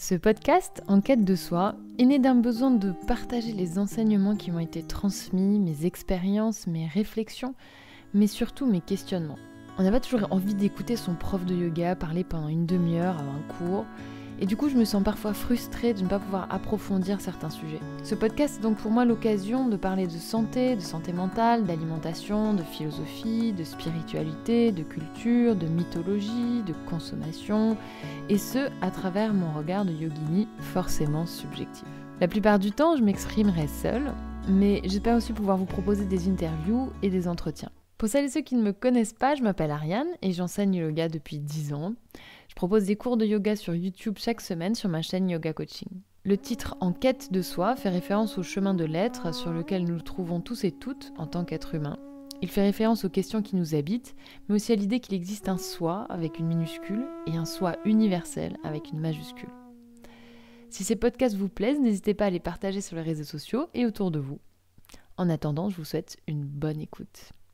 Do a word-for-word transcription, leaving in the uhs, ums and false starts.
Ce podcast, En quête de soi, est né d'un besoin de partager les enseignements qui m'ont été transmis, mes expériences, mes réflexions, mais surtout mes questionnements. On n'a pas toujours envie d'écouter son prof de yoga parler pendant une demi-heure avant un cours, et du coup je me sens parfois frustrée de ne pas pouvoir approfondir certains sujets. Ce podcast est donc pour moi l'occasion de parler de santé, de santé mentale, d'alimentation, de philosophie, de spiritualité, de culture, de mythologie, de consommation, et ce, à travers mon regard de yogini forcément subjectif. La plupart du temps, je m'exprimerai seule, mais j'espère aussi pouvoir vous proposer des interviews et des entretiens. Pour celles et ceux qui ne me connaissent pas, je m'appelle Ariane et j'enseigne le yoga depuis dix ans. Je propose des cours de yoga sur YouTube chaque semaine sur ma chaîne Yoga Coaching. Le titre « En quête de soi » fait référence au chemin de l'être sur lequel nous nous trouvons tous et toutes en tant qu'êtres humains. Il fait référence aux questions qui nous habitent, mais aussi à l'idée qu'il existe un soi avec une minuscule et un soi universel avec une majuscule. Si ces podcasts vous plaisent, n'hésitez pas à les partager sur les réseaux sociaux et autour de vous. En attendant, je vous souhaite une bonne écoute.